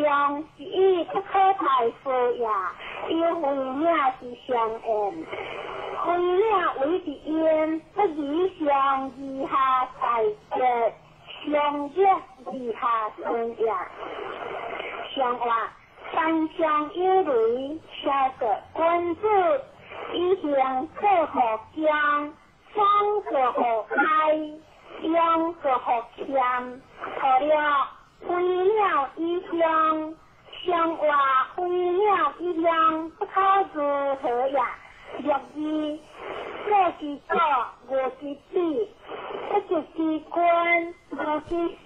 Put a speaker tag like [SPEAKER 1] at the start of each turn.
[SPEAKER 1] 中是以不可大夫也，有为名是相应。为名为是因，不以上以下大节，上节以下顺也。上话三相有雷，下个君子以行各福将，方各福哀，阳各福欠。除了飞鸟以上，上话飞鸟以上，不可如何也。若以各之道，我之地，不是之君，我之